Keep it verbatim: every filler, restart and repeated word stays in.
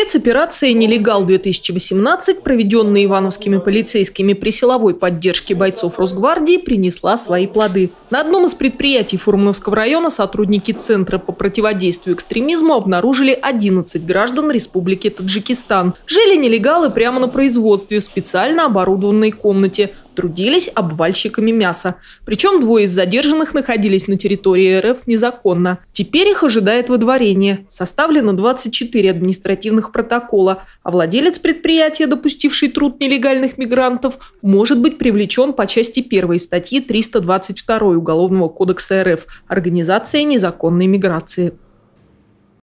Спецоперация «Нелегал-две тысячи восемнадцать», проведенная ивановскими полицейскими при силовой поддержке бойцов Росгвардии, принесла свои плоды. На одном из предприятий Фурмановского района сотрудники Центра по противодействию экстремизму обнаружили одиннадцать граждан Республики Таджикистан. Жили нелегалы прямо на производстве в специально оборудованной комнате. Трудились обвальщиками мяса. Причем двое из задержанных находились на территории РФ незаконно. Теперь их ожидает выдворение. Составлено двадцать четыре административных протокола, а владелец предприятия, допустивший труд нелегальных мигрантов, может быть привлечен по части первой статьи триста двадцать два Уголовного кодекса РФ «Организация незаконной миграции».